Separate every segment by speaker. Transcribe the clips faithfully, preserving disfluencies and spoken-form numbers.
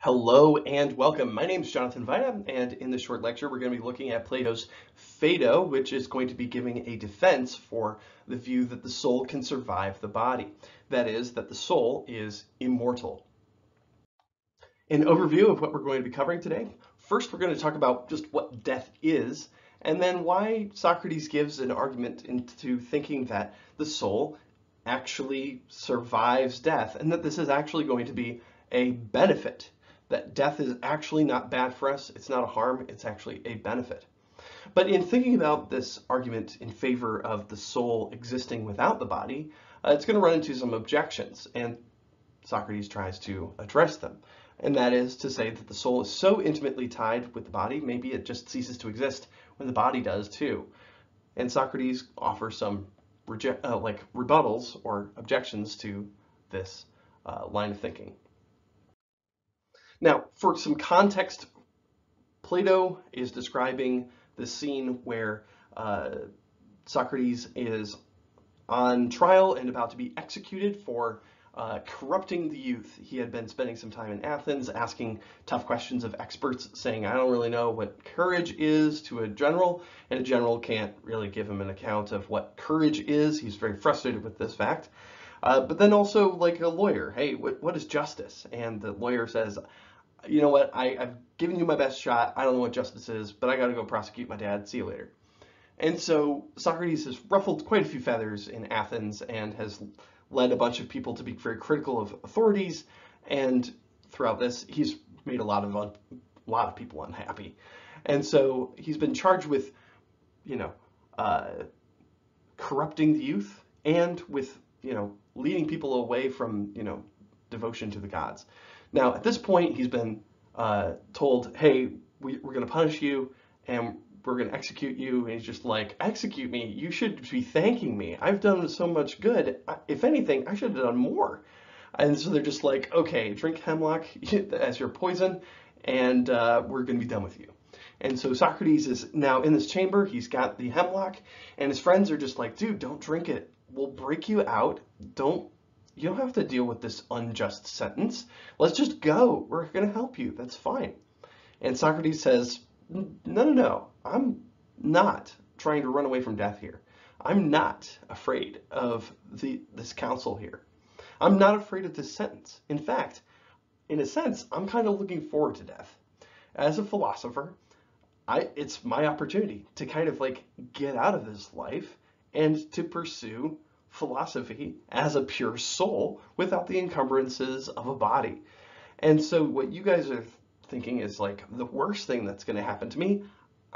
Speaker 1: Hello and welcome. My name is Jonathan Vida, and in this short lecture, we're going to be looking at Plato's Phaedo, which is going to be giving a defense for the view that the soul can survive the body. That is, that the soul is immortal. An overview of what we're going to be covering today. First, we're going to talk about just what death is, and then why Socrates gives an argument into thinking that the soul actually survives death, and that this is actually going to be a benefit. That death is actually not bad for us. It's not a harm. It's actually a benefit. But in thinking about this argument in favor of the soul existing without the body, uh, it's going to run into some objections, and Socrates tries to address them. And that is to say that the soul is so intimately tied with the body, maybe it just ceases to exist when the body does too. And Socrates offers some reject, uh, like rebuttals or objections to this uh, line of thinking. Now, for some context, Plato is describing the scene where uh, Socrates is on trial and about to be executed for uh, corrupting the youth. He had been spending some time in Athens asking tough questions of experts, saying, I don't really know what courage is to a general, and a general can't really give him an account of what courage is. He's very frustrated with this fact. Uh, but then also like a lawyer, hey, what, what is justice? And the lawyer says, you know what, I, I've given you my best shot. I don't know what justice is, but I got to go prosecute my dad. See you later. And so Socrates has ruffled quite a few feathers in Athens and has led a bunch of people to be very critical of authorities. And throughout this, he's made a lot of a lot of people unhappy. And so he's been charged with, you know, uh, corrupting the youth and with, you know, leading people away from, you know, devotion to the gods. Now, at this point, he's been uh, told, hey, we, we're going to punish you and we're going to execute you. And he's just like, execute me? You should be thanking me. I've done so much good. If anything, I should have done more. And so they're just like, okay, drink hemlock as your poison, and uh, we're going to be done with you. And so Socrates is now in this chamber. He's got the hemlock, and his friends are just like, dude, don't drink it. We'll break you out. Don't. You don't have to deal with this unjust sentence. Let's just go. We're going to help you. That's fine. And Socrates says, no, no, no. I'm not trying to run away from death here. I'm not afraid of the, this council here. I'm not afraid of this sentence. In fact, in a sense, I'm kind of looking forward to death. As a philosopher, I, it's my opportunity to kind of like get out of this life and to pursue philosophy as a pure soul without the encumbrances of a body. And so what you guys are thinking is like the worst thing that's going to happen to me.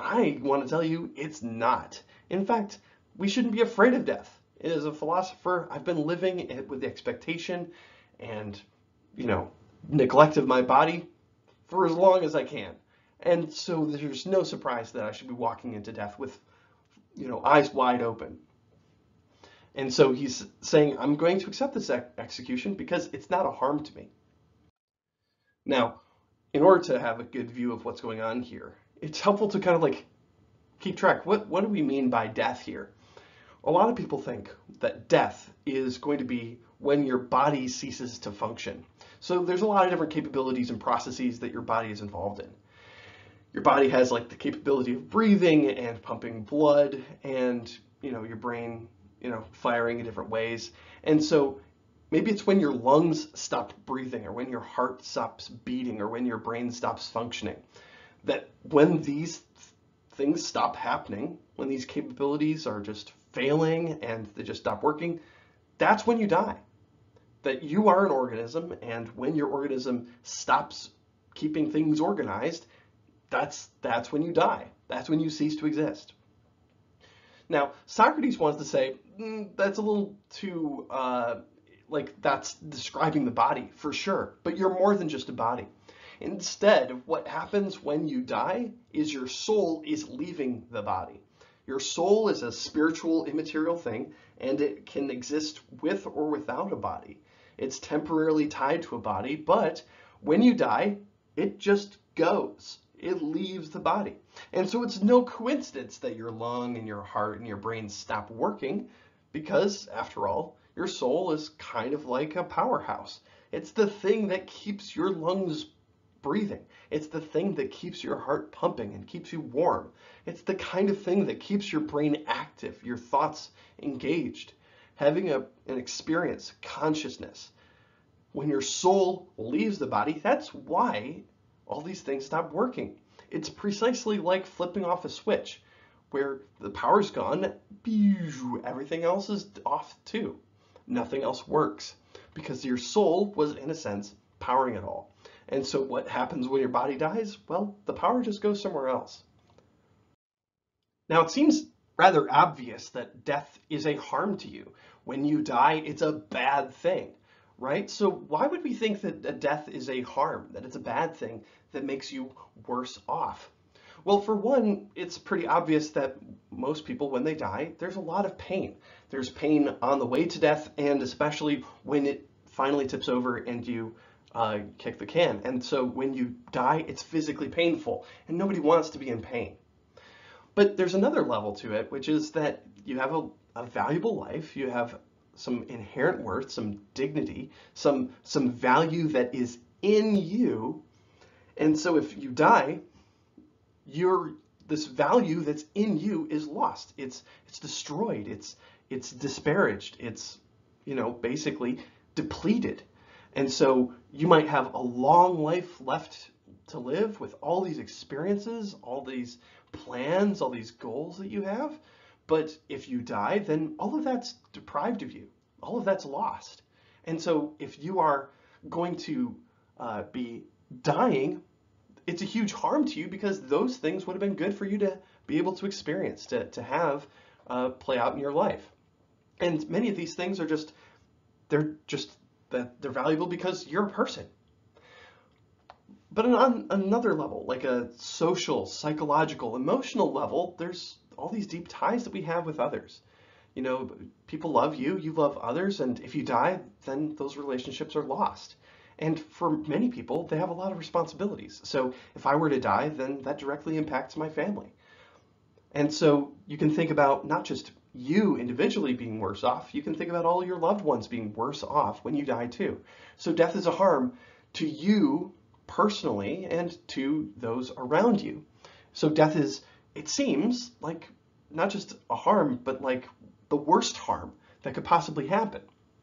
Speaker 1: I want to tell you it's not. In fact, we shouldn't be afraid of death. As a philosopher, I've been living it with the expectation and, you know, neglect of my body for as long as I can. And so there's no surprise that I should be walking into death with, you know, eyes wide open. And so he's saying, I'm going to accept this ex execution because it's not a harm to me. Now, in order to have a good view of what's going on here, it's helpful to kind of like keep track. What, what do we mean by death here? A lot of people think that death is going to be when your body ceases to function. So there's a lot of different capabilities and processes that your body is involved in. Your body has like the capability of breathing and pumping blood, and, you know, your brain, you know, firing in different ways. And so maybe it's when your lungs stop breathing, or when your heart stops beating, or when your brain stops functioning. That when these things stop happening, when these capabilities are just failing and they just stop working, that's when you die. That you are an organism, and when your organism stops keeping things organized, that's, that's when you die. That's when you cease to exist. Now, Socrates wants to say, mm, that's a little too, uh, like, that's describing the body, for sure. But you're more than just a body. Instead, what happens when you die is your soul is leaving the body. Your soul is a spiritual, immaterial thing, and it can exist with or without a body. It's temporarily tied to a body, but when you die, it just goes. It leaves the body. And so it's no coincidence that your lung and your heart and your brain stop working, because after all, your soul is kind of like a powerhouse. It's the thing that keeps your lungs breathing. It's the thing that keeps your heart pumping and keeps you warm. It's the kind of thing that keeps your brain active, your thoughts engaged. Having a, an experience, consciousness. When your soul leaves the body, that's why all these things stop working. It's precisely like flipping off a switch where the power's gone, everything else is off too. Nothing else works because your soul was, in a sense, powering it all. And so what happens when your body dies? Well, the power just goes somewhere else. Now, it seems rather obvious that death is a harm to you. When you die, it's a bad thing, right? So why would we think that a death is a harm, that it's a bad thing that makes you worse off? Well, for one, it's pretty obvious that most people, when they die, there's a lot of pain. There's pain on the way to death, and especially when it finally tips over and you uh, kick the can. And so when you die, it's physically painful, and nobody wants to be in pain. But there's another level to it, which is that you have a, a valuable life, you have some inherent worth, some dignity, some, some value that is in you. And so if you die, Your, this value that's in you is lost. It's it's destroyed. It's it's disparaged. It's, you know, basically depleted. And so you might have a long life left to live with all these experiences, all these plans, all these goals that you have. But if you die, then all of that's deprived of you. All of that's lost. And so if you are going to uh, be dying, it's a huge harm to you because those things would have been good for you to be able to experience, to, to have uh, play out in your life. And many of these things are just, they're just, that they're valuable because you're a person. But on another level, like a social, psychological, emotional level, there's all these deep ties that we have with others. You know, people love you, you love others, and if you die, then those relationships are lost. And for many people, they have a lot of responsibilities. So if I were to die, then that directly impacts my family. And so you can think about not just you individually being worse off, you can think about all your loved ones being worse off when you die too. So death is a harm to you personally and to those around you. So death is, it seems like not just a harm, but like the worst harm that could possibly happen.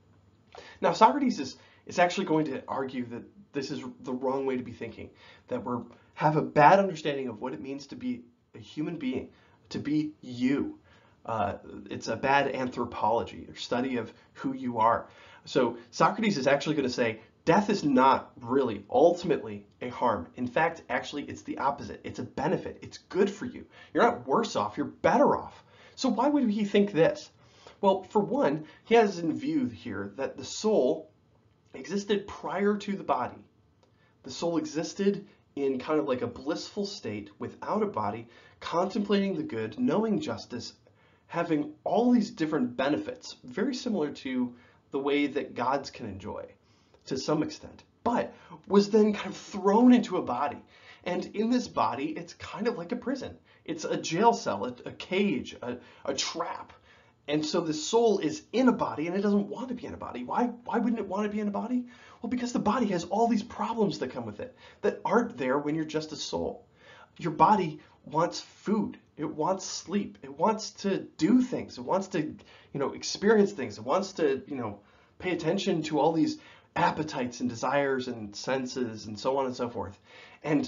Speaker 1: Now, Socrates is is actually going to argue that this is the wrong way to be thinking, that we have a bad understanding of what it means to be a human being, to be you. Uh, it's a bad anthropology, or study of who you are. So Socrates is actually going to say death is not really ultimately a harm. In fact, actually, it's the opposite. It's a benefit. It's good for you. You're not worse off. You're better off. So why would he think this? Well, for one, he has in view here that the soul existed prior to the body. The soul existed in kind of like a blissful state without a body, contemplating the good, knowing justice, having all these different benefits, very similar to the way that gods can enjoy to some extent, but was then kind of thrown into a body. And in this body, it's kind of like a prison. It's a jail cell, a, a cage, a, a trap. And so the soul is in a body and it doesn't want to be in a body. Why, why wouldn't it want to be in a body? Well, because the body has all these problems that come with it that aren't there when you're just a soul. Your body wants food. It wants sleep. It wants to do things. It wants to, you know, experience things. It wants to, you know, pay attention to all these appetites and desires and senses and so on and so forth. And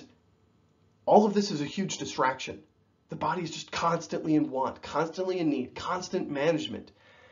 Speaker 1: all of this is a huge distraction. The body is just constantly in want, constantly in need, constant management.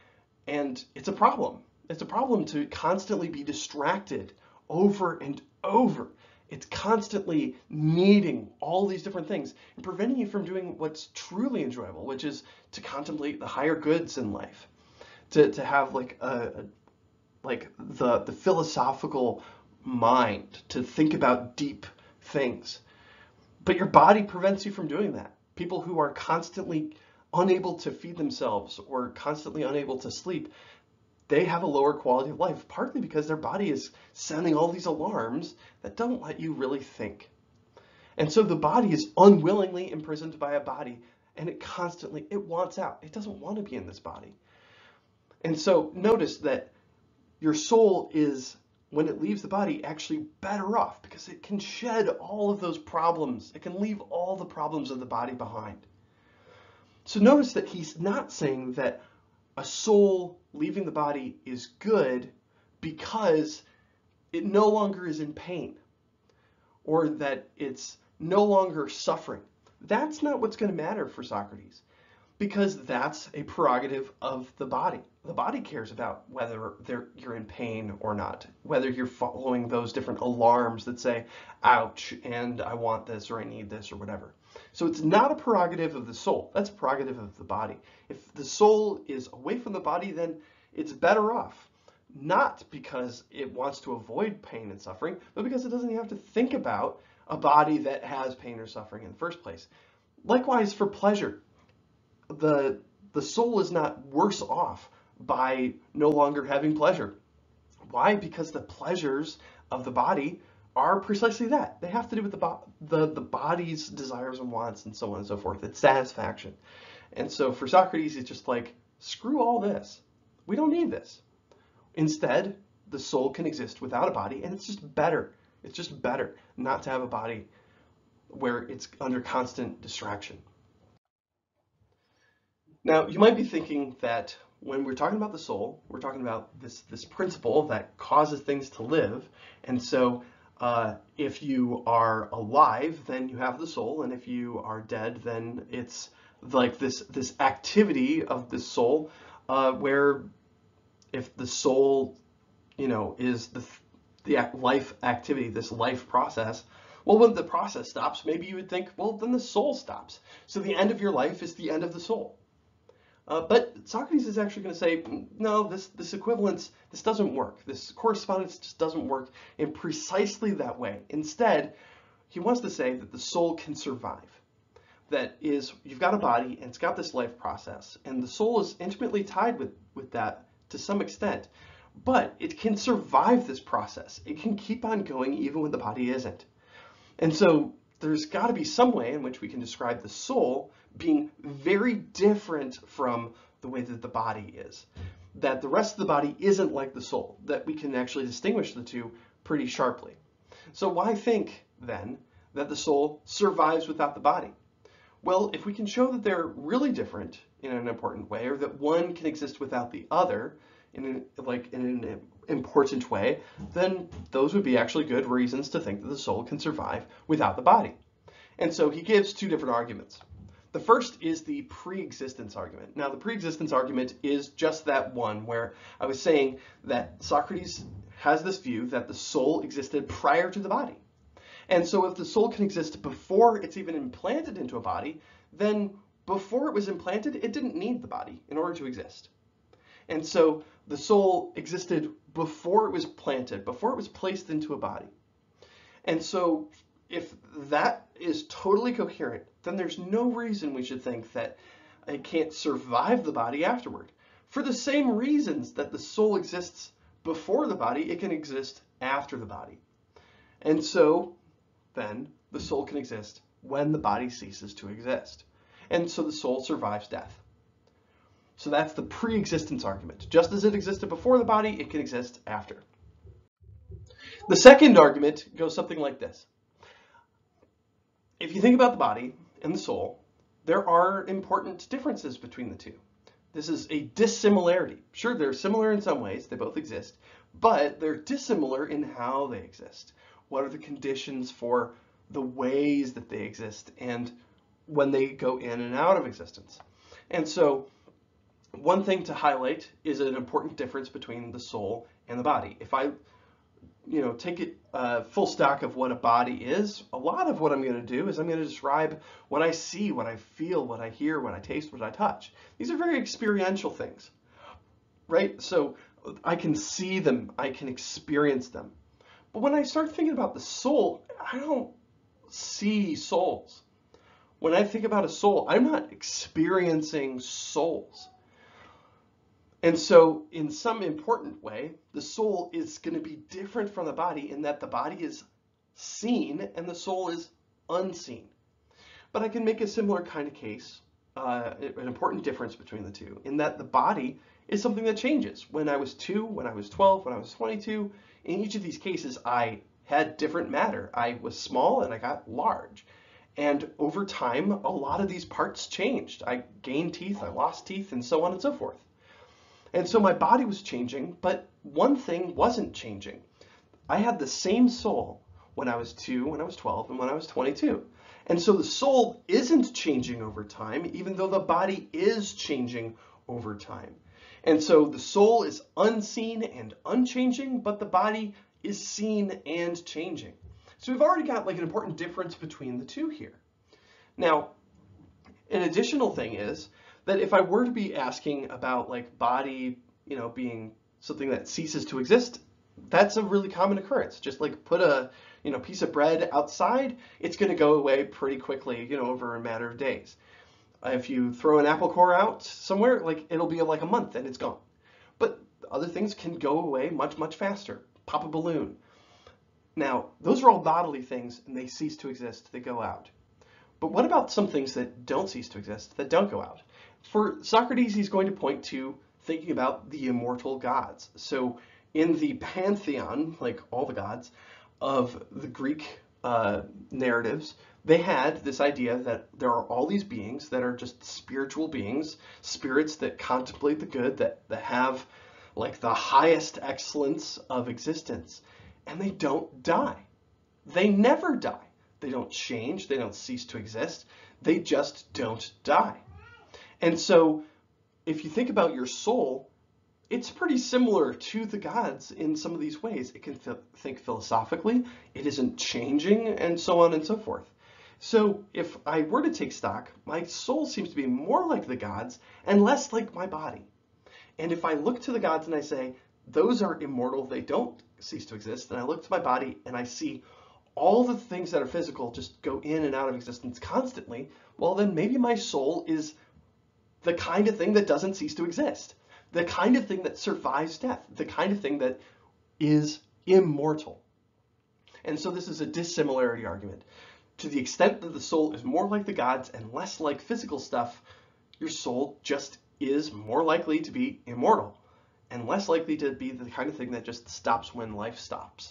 Speaker 1: And it's a problem. It's a problem to constantly be distracted over and over. It's constantly needing all these different things and preventing you from doing what's truly enjoyable, which is to contemplate the higher goods in life, to, to have like a, a like the, the philosophical mind, to think about deep things. But your body prevents you from doing that. People who are constantly unable to feed themselves or constantly unable to sleep, they have a lower quality of life, partly because their body is sending all these alarms that don't let you really think. And so the body is unwillingly imprisoned by a body, and it constantly, it wants out. It doesn't want to be in this body. And so notice that your soul is when it leaves the body, actually better off because it can shed all of those problems. It can leave all the problems of the body behind. So notice that he's not saying that a soul leaving the body is good because it no longer is in pain or that it's no longer suffering. That's not what's going to matter for Socrates, because that's a prerogative of the body. The body cares about whether you're in pain or not, whether you're following those different alarms that say, ouch, and I want this, or I need this, or whatever. So it's not a prerogative of the soul. That's a prerogative of the body. If the soul is away from the body, then it's better off. Not because it wants to avoid pain and suffering, but because it doesn't have to think about a body that has pain or suffering in the first place. Likewise for pleasure. The, the soul is not worse off by no longer having pleasure. Why? Because the pleasures of the body are precisely that. They have to do with the, bo the, the body's desires and wants and so on and so forth. It's satisfaction. And so for Socrates, it's just like, screw all this. We don't need this. Instead, the soul can exist without a body, and it's just better. It's just better not to have a body where it's under constant distraction. Now, you might be thinking that when we're talking about the soul, we're talking about this, this principle that causes things to live. And so uh, if you are alive, then you have the soul. And if you are dead, then it's like this, this activity of the soul uh, where if the soul, you know, is the, the life activity, this life process, well, when the process stops, maybe you would think, well, then the soul stops. So the end of your life is the end of the soul. Uh, but Socrates is actually going to say, no, this, this equivalence, this doesn't work. This correspondence just doesn't work in precisely that way. Instead, he wants to say that the soul can survive. That is, you've got a body and it's got this life process, and the soul is intimately tied with, with that to some extent. But it can survive this process. It can keep on going even when the body isn't. And so there's got to be some way in which we can describe the soul being very different from the way that the body is. That the rest of the body isn't like the soul, that we can actually distinguish the two pretty sharply. So why think, then, that the soul survives without the body? Well, if we can show that they're really different in an important way, or that one can exist without the other in an, like in an important way, then those would be actually good reasons to think that the soul can survive without the body. And so he gives two different arguments. The first is the pre-existence argument. Now, the pre-existence argument is just that one where I was saying that Socrates has this view that the soul existed prior to the body. And so if the soul can exist before it's even implanted into a body, then before it was implanted, it didn't need the body in order to exist. And so the soul existed before it was planted, before it was placed into a body. And so if that is totally coherent, then there's no reason we should think that it can't survive the body afterward. For the same reasons that the soul exists before the body, it can exist after the body. And so then the soul can exist when the body ceases to exist. And so the soul survives death. So that's the pre-existence argument. Just as it existed before the body, it can exist after. The second argument goes something like this. If you think about the body and the soul, there are important differences between the two. This is a dissimilarity. Sure, they're similar in some ways, they both exist, but they're dissimilar in how they exist. What are the conditions for the ways that they exist and when they go in and out of existence? And so one thing to highlight is an important difference between the soul and the body. If I you know, take it uh, full stock of what a body is, a lot of what I'm going to do is I'm going to describe what I see, what I feel, what I hear, what I taste, what I touch. These are very experiential things, right? So I can see them, I can experience them. But when I start thinking about the soul, I don't see souls. When I think about a soul, I'm not experiencing souls. And so in some important way, the soul is going to be different from the body in that the body is seen and the soul is unseen. But I can make a similar kind of case, uh, an important difference between the two, in that the body is something that changes. When I was two, when I was twelve, when I was twenty-two, In each of these cases, I had different matter. I was small and I got large. And over time, a lot of these parts changed. I gained teeth, I lost teeth, and so on and so forth. And so my body was changing, but one thing wasn't changing. I had the same soul when I was two, when I was twelve, and when I was twenty-two. And so the soul isn't changing over time, even though the body is changing over time. And so the soul is unseen and unchanging, but the body is seen and changing. So we've already got like an important difference between the two here. Now, an additional thing is that if I were to be asking about like body, you know, being something that ceases to exist, that's a really common occurrence. Just like put a, you know, piece of bread outside, it's going to go away pretty quickly, you know, over a matter of days. If you throw an apple core out somewhere, like it'll be like a month and it's gone. But other things can go away much, much faster. Pop a balloon. Now, those are all bodily things and they cease to exist, they go out. But what about some things that don't cease to exist, that don't go out? For Socrates, he's going to point to thinking about the immortal gods. So in the pantheon, like all the gods of the Greek uh, narratives, they had this idea that there are all these beings that are just spiritual beings, spirits that contemplate the good, that, that have like the highest excellence of existence, and they don't die. They never die. They don't change. They don't cease to exist. They just don't die. And so if you think about your soul, it's pretty similar to the gods in some of these ways. It can th- think philosophically, it isn't changing, and so on and so forth. So if I were to take stock, my soul seems to be more like the gods and less like my body. And if I look to the gods and I say, those are immortal, they don't cease to exist, and I look to my body and I see all the things that are physical just go in and out of existence constantly, well then maybe my soul is the kind of thing that doesn't cease to exist, the kind of thing that survives death, the kind of thing that is immortal. And so this is a dissimilarity argument. To the extent that the soul is more like the gods and less like physical stuff, your soul just is more likely to be immortal and less likely to be the kind of thing that just stops when life stops.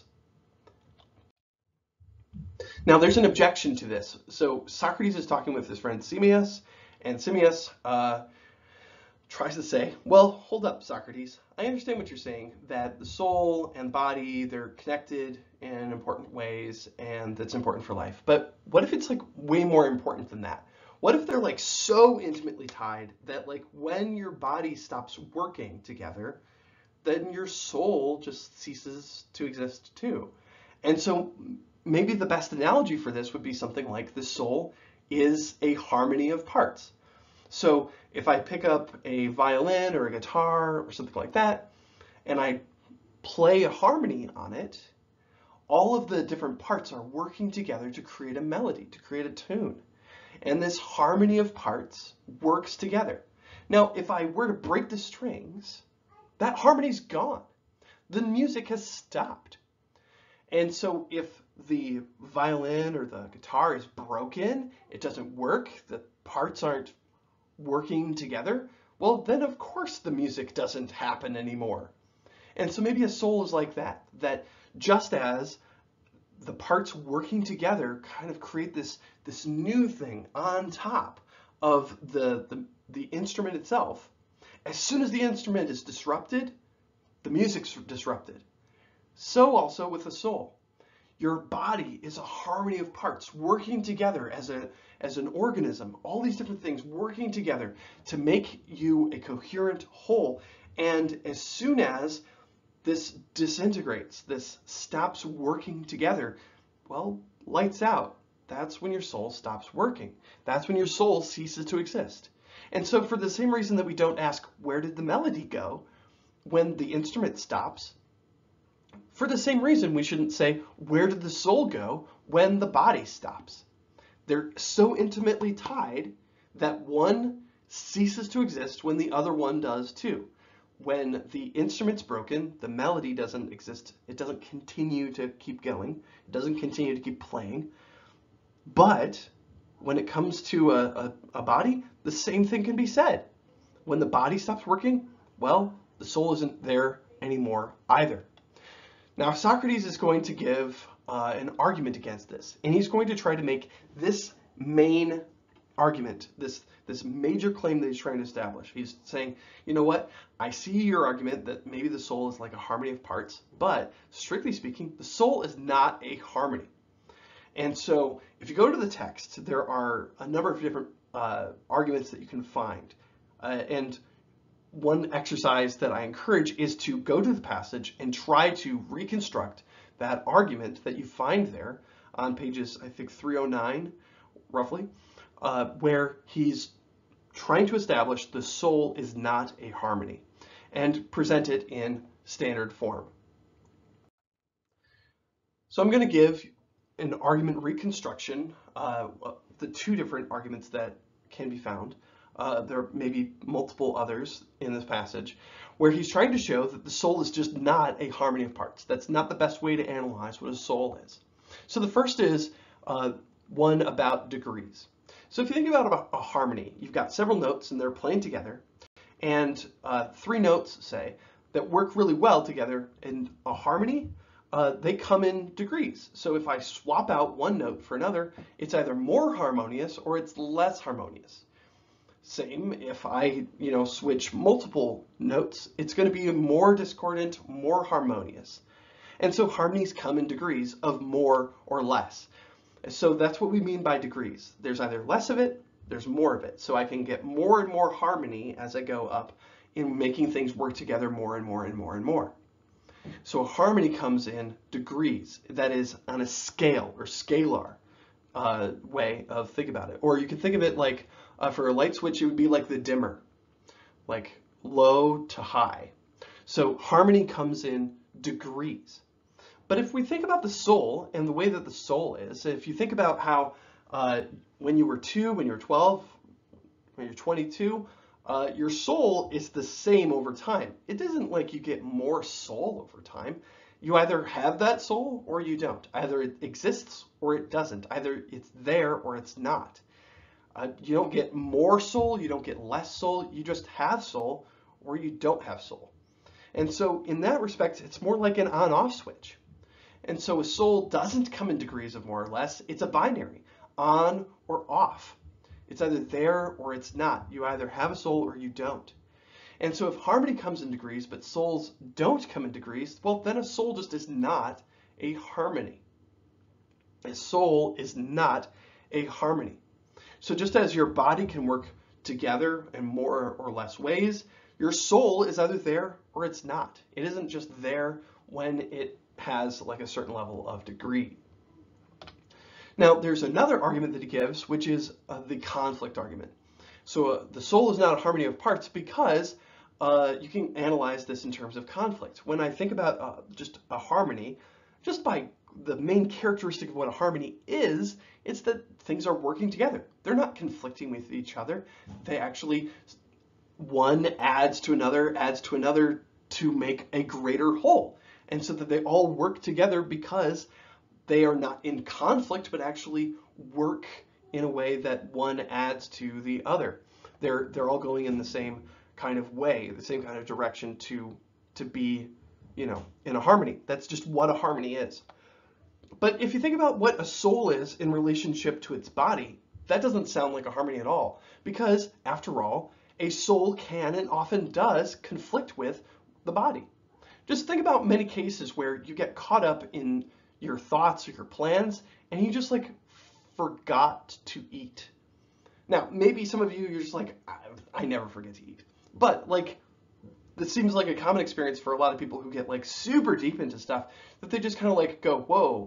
Speaker 1: Now there's an objection to this. So Socrates is talking with his friend Simmias, and Simmias uh, tries to say, well, hold up, Socrates. I understand what you're saying, that the soul and body, they're connected in important ways, and that's important for life. But what if it's like way more important than that? What if they're like so intimately tied that like when your body stops working together, then your soul just ceases to exist too? And so maybe the best analogy for this would be something like the soul is a harmony of parts. So if I pick up a violin or a guitar or something like that, and I play a harmony on it, all of the different parts are working together to create a melody, to create a tune. And this harmony of parts works together. Now, if I were to break the strings, that harmony's gone. The music has stopped. And so if the violin or the guitar is broken, it doesn't work, the parts aren't working together, well, then of course the music doesn't happen anymore. And so maybe a soul is like that, that just as the parts working together kind of create this, this new thing on top of the, the, the instrument itself, as soon as the instrument is disrupted, the music's disrupted. So also with the soul. Your body is a harmony of parts working together as a as an organism, all these different things working together to make you a coherent whole. And as soon as this disintegrates, this stops working together, well, lights out. That's when your soul stops working. That's when your soul ceases to exist. And so for the same reason that we don't ask, where did the melody go when the instrument stops, for the same reason we shouldn't say, where did the soul go when the body stops? They're so intimately tied that one ceases to exist when the other one does too. When the instrument's broken, the melody doesn't exist. It doesn't continue to keep going. It doesn't continue to keep playing. But when it comes to a, a, a body, the same thing can be said. When the body stops working, well, the soul isn't there anymore either. Now, Socrates is going to give uh, an argument against this, and he's going to try to make this main argument, this, this major claim that he's trying to establish. He's saying, you know what, I see your argument that maybe the soul is like a harmony of parts, but strictly speaking, the soul is not a harmony. And so if you go to the text, there are a number of different uh, arguments that you can find. Uh, and one exercise that I encourage is to go to the passage and try to reconstruct that argument that you find there on pages, I think, three oh nine, roughly, uh, where he's trying to establish the soul is not a harmony and present it in standard form. So I'm going to give an argument reconstruction, uh, the two different arguments that can be found. Uh, there may be multiple others in this passage where he's trying to show that the soul is just not a harmony of parts. That's not the best way to analyze what a soul is. So the first is uh, one about degrees. So if you think about a, a harmony, you've got several notes and they're playing together, and uh, three notes, say, that work really well together in a harmony, uh, they come in degrees. So if I swap out one note for another, it's either more harmonious or it's less harmonious. Same if I, you know, switch multiple notes, it's going to be more discordant, more harmonious. And so harmonies come in degrees of more or less. So that's what we mean by degrees. There's either less of it, there's more of it. So I can get more and more harmony as I go up in making things work together more and more and more and more. So a harmony comes in degrees. That is on a scale or scalar uh, way of think about it. Or you can think of it like uh, for a light switch, it would be like the dimmer, like low to high. So harmony comes in degrees. But if we think about the soul and the way that the soul is, if you think about how uh, when you were two, when you're twelve, when you're twenty-two, uh, your soul is the same over time. It isn't like you get more soul over time. You either have that soul or you don't. Either it exists or it doesn't. Either it's there or it's not. Uh, you don't get more soul, you don't get less soul. You just have soul or you don't have soul. And so in that respect, it's more like an on-off switch. And so a soul doesn't come in degrees of more or less. It's a binary, on or off. It's either there or it's not. You either have a soul or you don't. And so if harmony comes in degrees, but souls don't come in degrees, well, then a soul just is not a harmony. A soul is not a harmony. So just as your body can work together in more or less ways, your soul is either there or it's not. It isn't just there when it has like a certain level of degree. Now, there's another argument that he gives, which is uh, the conflict argument. So uh, the soul is not a harmony of parts because uh, you can analyze this in terms of conflict. When I think about uh, just a harmony, just by the main characteristic of what a harmony is, it's that things are working together. They're not conflicting with each other. They actually, one adds to another, adds to another to make a greater whole. And so that they all work together because they are not in conflict, but actually work in a way that one adds to the other. They're, they're all going in the same kind of way, the same kind of direction to, to be, you know, in a harmony. That's just what a harmony is. But if you think about what a soul is in relationship to its body, that doesn't sound like a harmony at all. Because after all, a soul can and often does conflict with the body. Just think about many cases where you get caught up in your thoughts or your plans and you just like forgot to eat. Now, maybe some of you, you're just like, I, I never forget to eat. But like, this seems like a common experience for a lot of people who get like super deep into stuff that they just kind of like go, whoa,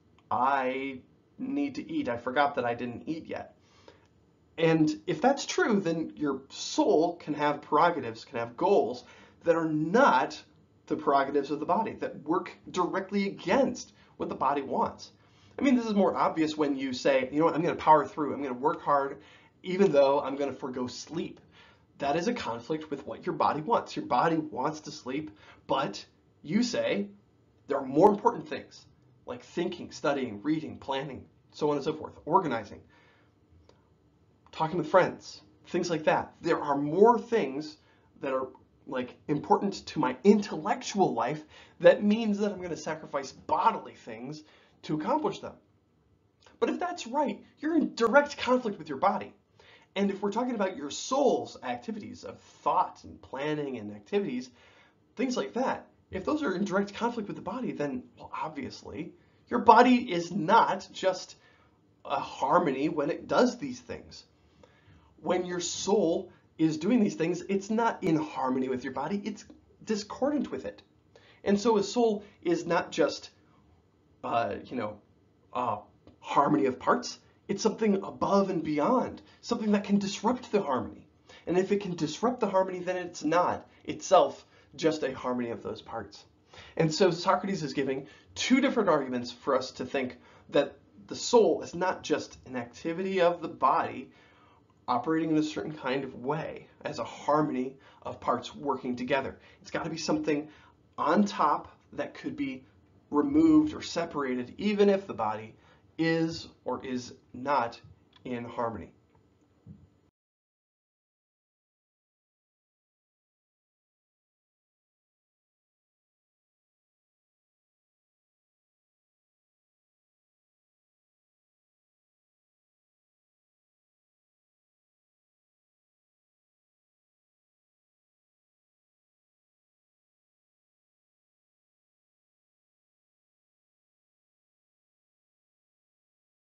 Speaker 1: I need to eat. I forgot that I didn't eat yet. And if that's true, then your soul can have prerogatives, can have goals that are not the prerogatives of the body, that work directly against what the body wants. I mean, this is more obvious when you say, you know what, I'm going to power through, I'm going to work hard, even though I'm going to forgo sleep. That is a conflict with what your body wants. Your body wants to sleep, but you say there are more important things like thinking, studying, reading, planning, so on and so forth, organizing, talking with friends, things like that. There are more things that are like important to my intellectual life, that means that I'm going to sacrifice bodily things to accomplish them. But if that's right, you're in direct conflict with your body. And if we're talking about your soul's activities of thought and planning and activities, things like that, if those are in direct conflict with the body, then, well, obviously, your body is not just a harmony when it does these things. When your soul is doing these things, it's not in harmony with your body, it's discordant with it. And so a soul is not just, uh, you know, uh, harmony of parts, it's something above and beyond, something that can disrupt the harmony. And if it can disrupt the harmony, then it's not itself just a harmony of those parts. And so Socrates is giving two different arguments for us to think that the soul is not just an activity of the body operating in a certain kind of way as a harmony of parts working together. It's got to be something on top that could be removed or separated, even if the body is or is not in harmony.